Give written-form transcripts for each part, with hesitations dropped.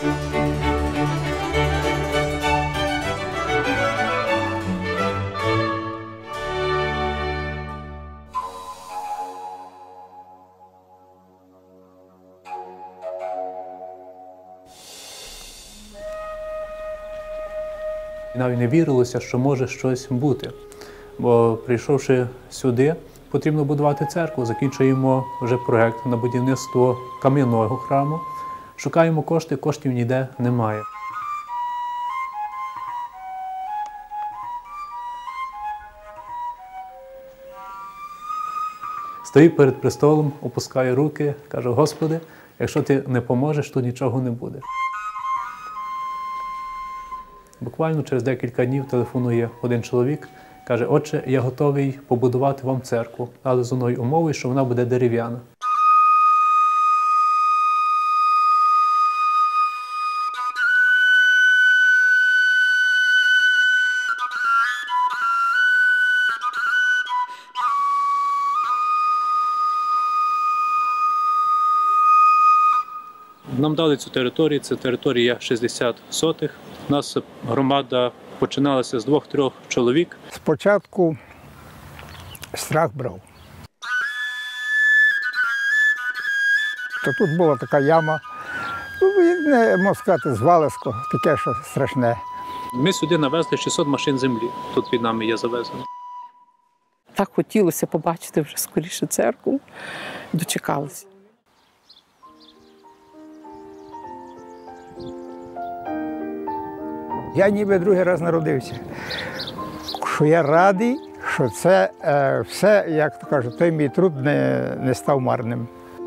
І навіть не вірилося, що може щось бути. Бо прийшовши сюди, потрібно будувати церкву. Закінчуємо вже проєкт на будівництво кам'яного храму. Шукаємо кошти, коштів ніде немає. Стою перед престолом, опускаю руки, кажу: Господи, якщо Ти не поможеш, то нічого не буде. Буквально через декілька днів телефонує один чоловік, каже: Отче, я готовий побудувати вам церкву, але з одною умовою, що вона буде дерев'яна. Нам дали цю територію, це територія 60 сотих. У нас громада починалася з 2-3 чоловік. Спочатку страх брав. То тут була така яма, не можна сказати, звалисько, таке, що страшне. Ми сюди навезли 600 машин землі, тут під нами є завезено. Так хотілося побачити вже скоріше церкву, дочекалися. Я ніби другий раз народився. Що я радий, що це все, як то кажуть, той мій труд не став марним.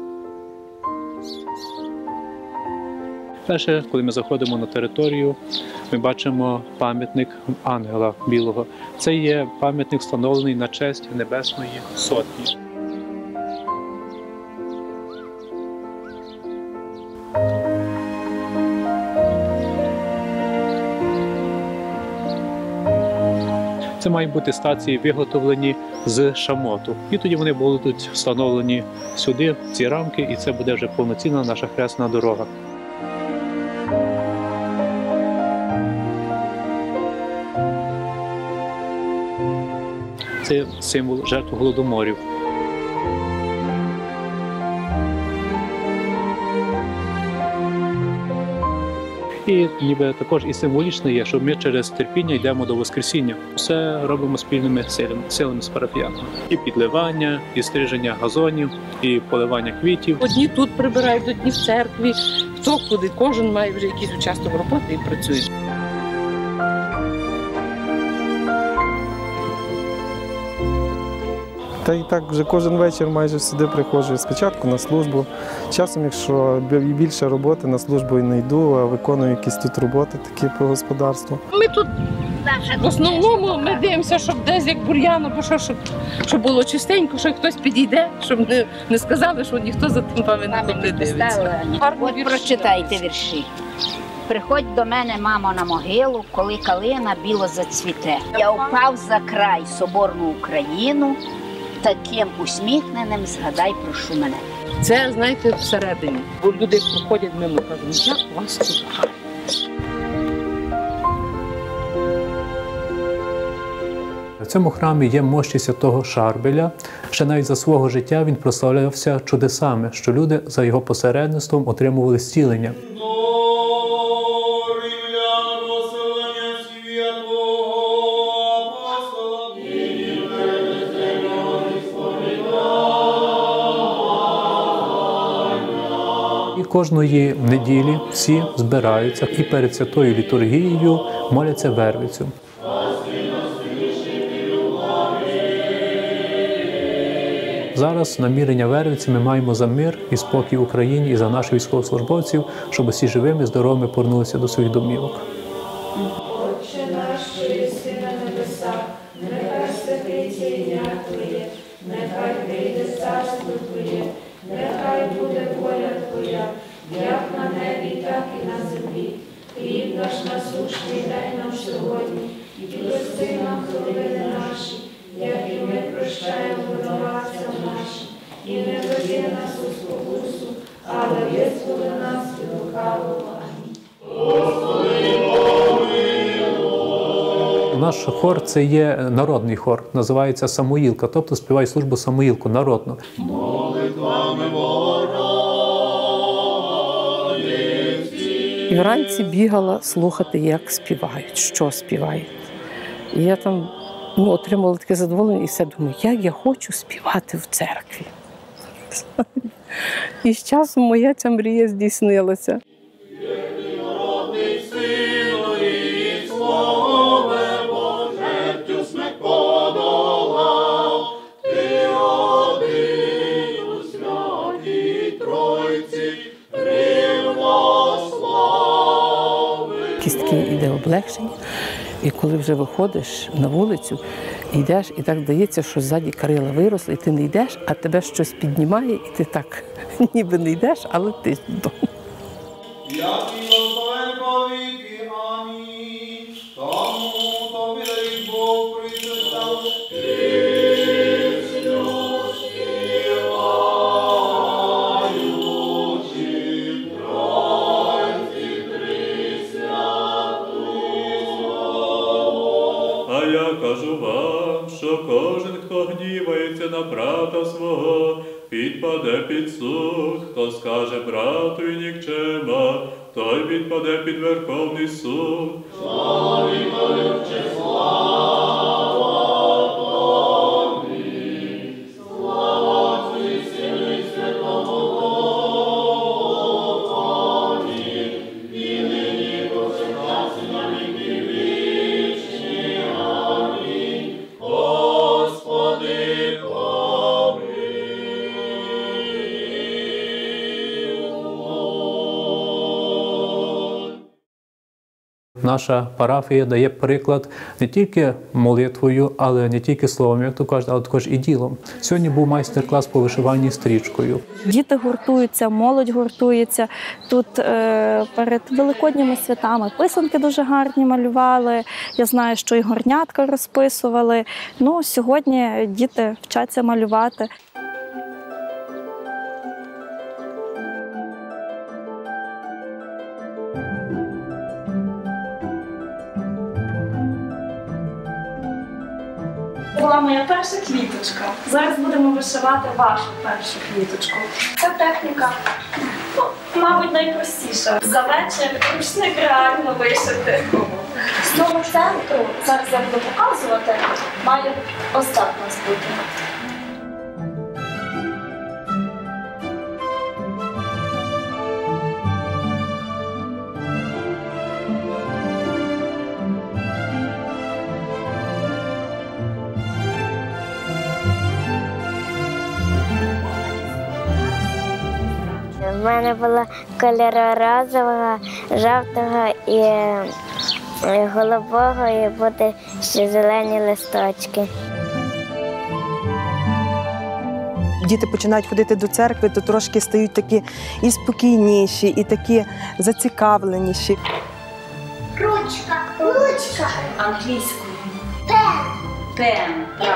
Перше, коли ми заходимо на територію, ми бачимо пам'ятник ангела білого. Це є пам'ятник, встановлений на честь Небесної Сотні. Це мають бути стації, виготовлені з шамоту. І тоді вони будуть встановлені сюди, в ці рамки, і це буде вже повноцінна наша хресна дорога. Це символ жертв голодоморів. І ніби також і символічно є, що ми через терпіння йдемо до Воскресіння. Все робимо спільними силами з парафіянами. І підливання, і стриження газонів, і поливання квітів. Одні тут прибирають, одні в церкві. Хто куди, кожен має вже якийсь участок роботи і працює. Та і так вже кожен вечір майже сюди приходжу. Спочатку на службу. Часом, якщо більше роботи, на службу і не йду, а виконую якісь тут роботи такі по господарству. Ми тут в основному ми дивимося, щоб десь як бур'ян, або щоб було чистенько, що хтось підійде, щоб не сказали, що ніхто за тим пам'ятником не дивиться. От прочитайте вірші. Приходь до мене, мамо, на могилу, коли калина біло зацвіте. Я впав за край соборну Україну, таким усміхненим згадай, прошу мене. Це, знаєте, всередині. Бо люди проходять мимо, кажуть: як у вас тут гарно. В цьому храмі є мощі святого Шарбеля. Ще навіть за свого життя він прославлявся чудесами, що люди за його посередництвом отримували зцілення. І кожної неділі всі збираються і перед святою літургією моляться Вервицю. Зараз намірення Вервиці ми маємо за мир і спокій в Україні і за наших військовослужбовців, щоб усі живими і здоровими повернулися до своїх домівок. Отче наш, що єси на небесах, нехай святиться ім'я Твоє, нехай прийде царство Твоє, нехай буде воля Твоя, як на небі, так і на землі. Хліб наш насущний дай нам сьогодні, і прости нам провини наші, як і ми прощаємо винуватцям нашим. І не веди нас у спокусу, але визволи нас від лукавого. Амінь. Наш хор – це є народний хор, називається «Самоїлка», тобто співає службу самоїлку, народну. І вранці бігала слухати, як співають, що співають. І я там отримала таке задоволення і все думаю, як я хочу співати в церкві. І з часом моя ця мрія здійснилася. Якесь таке іде облегшення, і коли вже виходиш на вулицю, йдеш, і так здається, що ззаді крила виросли, і ти не йдеш, а тебе щось піднімає, і ти так ніби не йдеш, але ти вдома. А я кажу вам, що кожен, хто гнівається на брата свого, підпаде під суд. Хто скаже братові нікчема, той підпаде під Верховний суд. Наша парафія дає приклад не тільки молитвою, але не тільки словом, як то кажуть, але також і ділом. Сьогодні був майстер-клас по вишиванні стрічкою. Діти гуртуються, молодь гуртується. Тут перед великодніми святами писанки дуже гарні малювали. Я знаю, що і горнятка розписували. Ну, сьогодні діти вчаться малювати. Була моя перша квіточка. Зараз будемо вишивати вашу першу квіточку. Ця техніка, мабуть, найпростіша. За вечір ручник реально вишити. З того центру, зараз я буду показувати, має ось так у нас бути. У мене була кольору розового, жовтого і голубого, і буде ще зелені листочки. Діти починають ходити до церкви, то трошки стають такі і спокійніші, і такі зацікавленіші. Ручка, ручка. Англійською. Пен.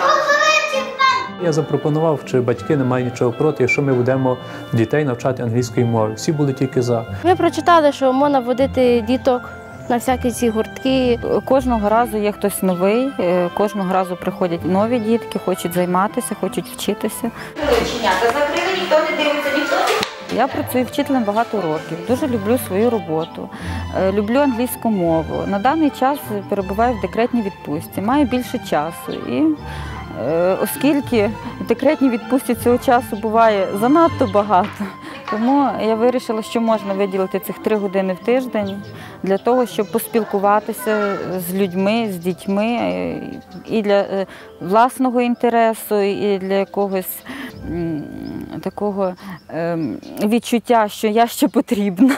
Я запропонував, чи батьки не мають нічого проти, якщо ми будемо дітей навчати англійської мови. Всі були тільки за. Ми прочитали, що можна водити діток на всякі ці гуртки. Кожного разу є хтось новий, кожного разу приходять нові дітки, хочуть займатися, хочуть вчитися. Оченята закрили, ніхто не дивиться, ніхто не... Я працюю вчителем багато років, дуже люблю свою роботу, люблю англійську мову. На даний час перебуваю в декретній відпустці, маю більше часу. І оскільки в декретній відпустці цього часу буває занадто багато, тому я вирішила, що можна виділити цих 3 години в тиждень для того, щоб поспілкуватися з людьми, з дітьми і для власного інтересу, і для якогось такого відчуття, що я ще потрібна.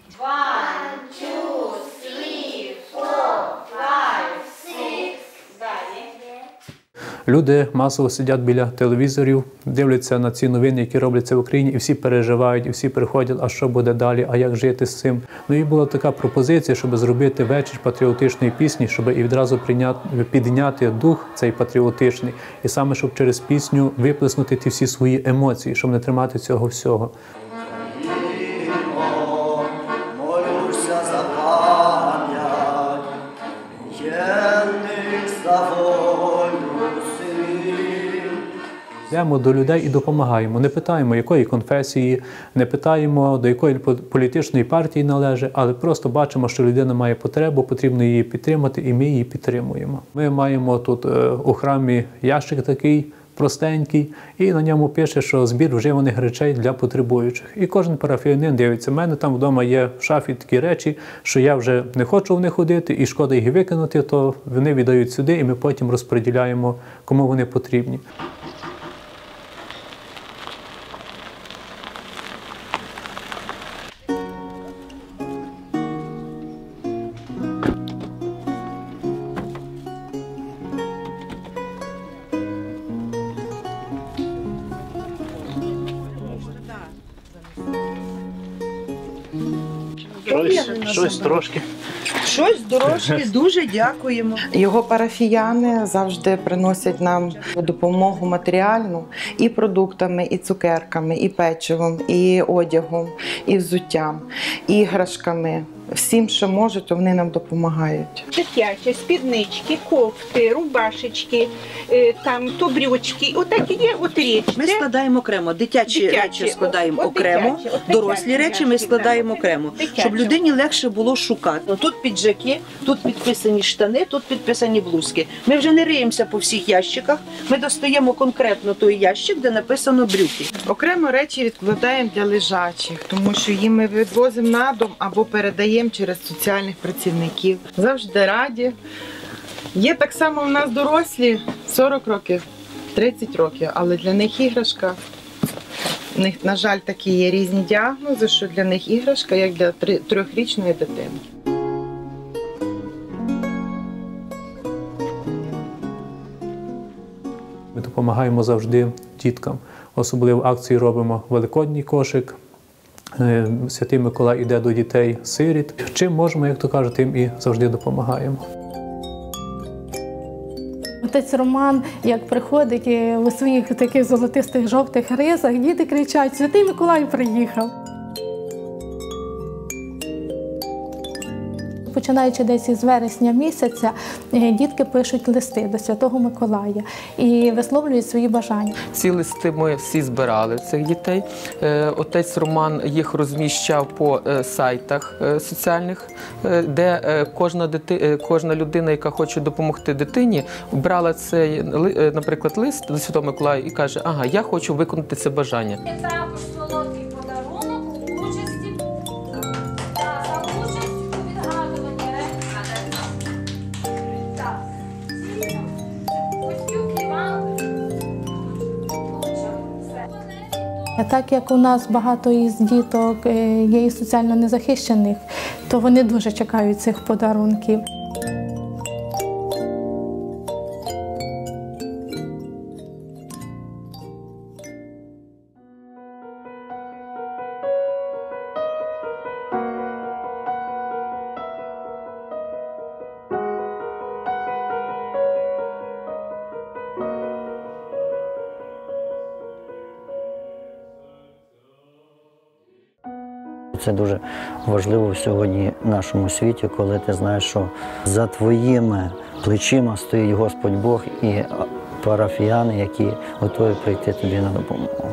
Люди масово сидять біля телевізорів, дивляться на ці новини, які робляться в Україні, і всі переживають, і всі приходять, а що буде далі, а як жити з цим. Ну і була така пропозиція, щоб зробити вечір патріотичної пісні, щоб і відразу підняти дух цей патріотичний, і саме, щоб через пісню виплеснути ті всі свої емоції, щоб не тримати цього всього. Молюся за пам'ять єдних Йдемо до людей і допомагаємо. Не питаємо, якої конфесії, не питаємо, до якої політичної партії належить, але просто бачимо, що людина має потребу, потрібно її підтримати, і ми її підтримуємо. Ми маємо тут у храмі ящик такий простенький, і на ньому пише, що збір вживаних речей для потребуючих. І кожен парафіянин дивиться, в мене там вдома є в шафі такі речі, що я вже не хочу в них ходити, і шкода їх викинути, то вони віддають сюди, і ми потім розподіляємо, кому вони потрібні. Щось трошки. Щось дорожче, дуже дякуємо. Його парафіяни завжди приносять нам допомогу матеріальну і продуктами, і цукерками, і печивом, і одягом, і взуттям, і іграшками. Всім, що можуть, вони нам допомагають. Дитячі, спіднички, кофти, рубашечки, там то брючки, отакі є от речі. Ми складаємо окремо. Дитячі речі складаємо окремо, дорослі речі ми складаємо окремо, щоб людині легше було шукати. Тут піджаки, тут підписані штани, тут підписані блузки. Ми вже не риємося по всіх ящиках, ми достаємо конкретно той ящик, де написано брюки. Окремо речі відкладаємо для лежачих, тому що їм ми відвозимо на дом або передаємо через соціальних працівників. Завжди раді. Є так само у нас дорослі 40 років, 30 років, але для них іграшка. У них, на жаль, такі є різні діагнози, що для них іграшка, як для 3-річної дитини. Ми допомагаємо завжди діткам. Особливо акції робимо Великодній кошик. Святий Миколай іде до дітей-сиріт. Чим можемо, як то кажуть, тим і завжди допомагаємо. Отець Роман, як приходить у своїх таких золотистих жовтих ризах, діти кричать: «Святий Миколай приїхав!» Починаючи десь із вересня місяця, дітки пишуть листи до Святого Миколая і висловлюють свої бажання. Ці листи ми всі збирали, цих дітей. Отець Роман їх розміщав по сайтах соціальних, де кожна людина, яка хоче допомогти дитині, брала цей, наприклад, лист до Святого Миколая і каже: «Ага, я хочу виконати це бажання». Також солодкий подарунок у участі за участь у відгадуванні Так як у нас багато із діток є із соціально незахищених, то вони дуже чекають цих подарунків. Це дуже важливо сьогодні в нашому світі, коли ти знаєш, що за твоїми плечима стоїть Господь Бог і парафіяни, які готові прийти тобі на допомогу.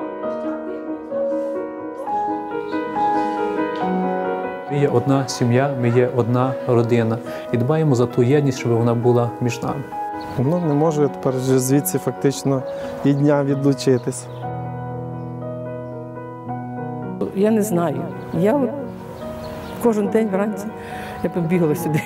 Ми є одна сім'я, ми є одна родина і дбаємо за ту єдність, щоб вона була між нами. Ну, не можу я тепер вже звідси фактично і дня відлучитись. Я не знаю. Я кожен день вранці бігала сюди.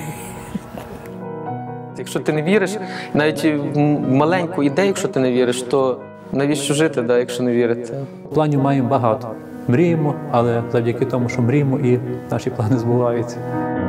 Якщо ти не віриш, навіть в маленьку ідею, якщо ти не віриш, то навіщо жити, якщо не вірити? Планів маємо багато. Мріємо, але завдяки тому, що мріємо, і наші плани збуваються.